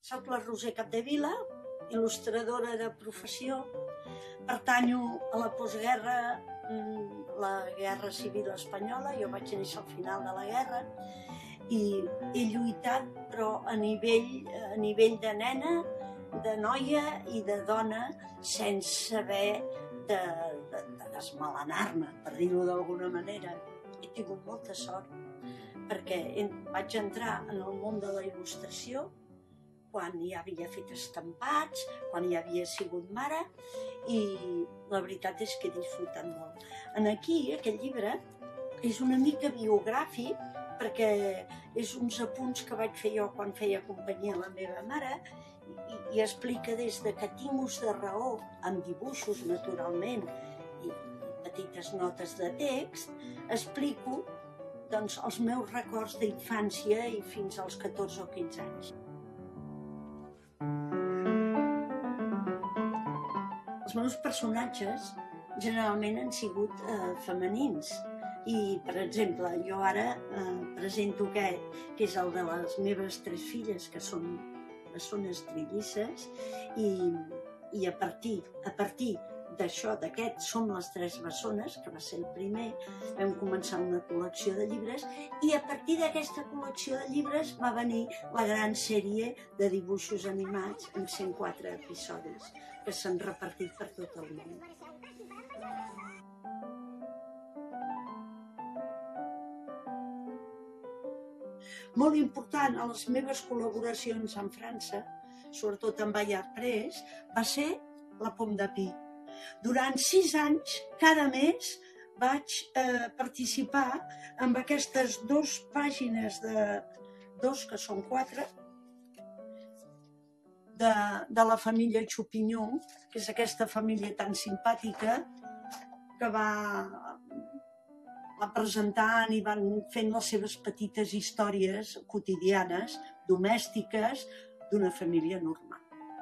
Soc la Roser Capdevila, il·lustradora de professió. Pertanyo a la postguerra, la Guerra Civil Espanyola. Jo vaig néixer al final de la guerra i he lluitat, però a nivell de nena, de noia i de dona, sense haver de desmelenar-me, per dir-ho d'alguna manera. He tingut molta sort, perquè vaig entrar en el món de la il·lustració quan ja havia fet estampats, quan ja havia sigut mare, i la veritat és que he disfrutat molt. Aquí, aquest llibre, és una mica biogràfic, perquè és uns apunts que vaig fer jo quan feia companyia a la meva mare, i explica des que tinc ús de raó, amb dibuixos, naturalment, i petites notes de text, explico els meus records d'infància i fins als 14 o 15 anys. Els meus personatges generalment han sigut femenins i, per exemple, jo ara presento aquest, que és el de les meves 3 filles, que són estrillisses, i a partir d'això, d'aquest Som les 3 bessones, que va ser el primer, vam començar una col·lecció de llibres, i a partir d'aquesta col·lecció de llibres va venir la gran sèrie de dibuixos animats amb 104 episodis, que s'han repartit per tot el món. Molt important a les meves col·laboracions amb França, sobretot amb Bayard Press, va ser La Pomme de Pi. Durant 6 anys, cada mes, vaig participar amb aquestes 2 pàgines que són 4, de la família Chupignon, que és aquesta família tan simpàtica que va presentant i van fent les seves petites històries quotidianes, domèstiques, d'una família normal.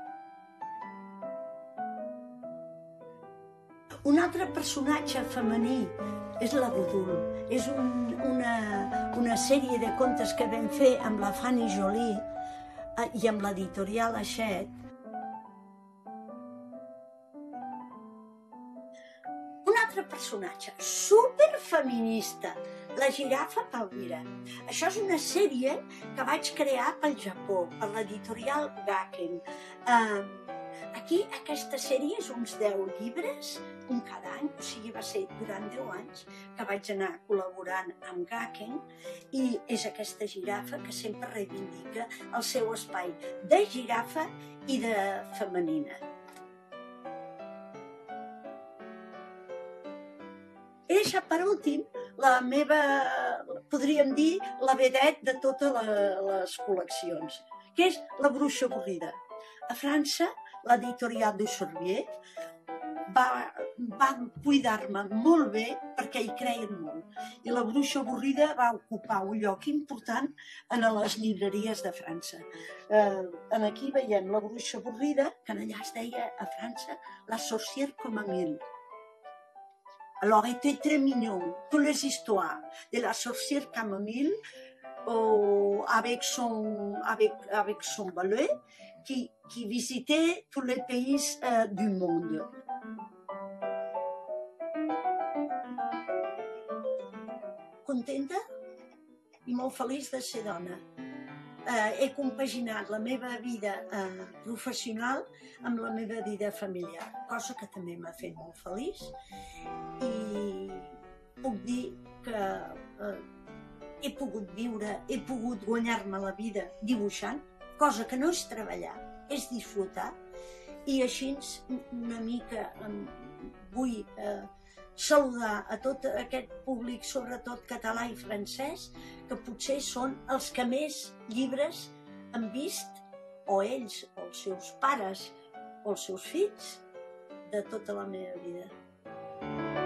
Un altre personatge femení és la Gudul. És una sèrie de contes que vam fer amb la Fanny Joly i amb l'editorial Hachette. Un altre personatge superfeminista, la girafa Palmira. Això és una sèrie que vaig crear pel Japó, per l'editorial Gaken. Aquí, aquesta sèrie és uns 10 llibres, un cada any, o sigui, va ser durant 10 anys que vaig anar col·laborant amb Gaken, i és aquesta girafa que sempre reivindica el seu espai de girafa i de femenina. He deixat per últim la meva, podríem dir, la vedette de totes les col·leccions, que és La Bruixa Avorrida. A França, l'editorial du Sorbier va cuidar-me molt bé perquè hi creien molt. I La Bruixa Avorrida va ocupar un lloc important en les llibreries de França. Aquí veiem La Bruixa Avorrida, que allà es deia a França La Sorcière comme Camille. Alors, était très mignon, toutes les histoires de la sorcière Camille avec son balai qui visitait tous les pays du monde. Contenta i molt feliç de ser dona. He compaginat la meva vida professional amb la meva vida familiar, cosa que també m'ha fet molt feliç, i puc dir que he pogut viure, he pogut guanyar-me la vida dibuixant, cosa que no és treballar, és disfrutar, i així una mica vull saludar a tot aquest públic, sobretot català i francès, que potser són els que més llibres han vist, o ells, o els seus pares, o els seus fills, de tota la meva vida.